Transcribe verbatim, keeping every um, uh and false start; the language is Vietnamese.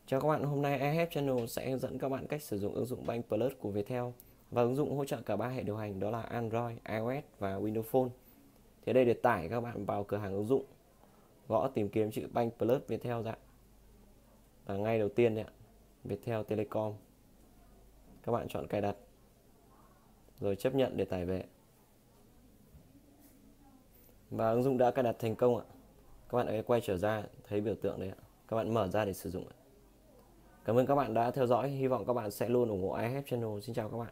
Chào các bạn, hôm nay i hát Channel sẽ hướng dẫn các bạn cách sử dụng ứng dụng Bank Plus của Viettel và ứng dụng hỗ trợ cả ba hệ điều hành đó là Android, iOS và Windows Phone. Thì đây để tải các bạn vào cửa hàng ứng dụng, gõ tìm kiếm chữ Bank Plus Viettel ra. Và ngay đầu tiên đấy ạ, Viettel Telecom. Các bạn chọn cài đặt rồi chấp nhận để tải về. Và ứng dụng đã cài đặt thành công ạ. Các bạn hãy quay trở ra thấy biểu tượng đấy ạ. Các bạn mở ra để sử dụng ạ. Cảm ơn các bạn đã theo dõi, hy vọng các bạn sẽ luôn ủng hộ i hát Channel. Xin chào các bạn.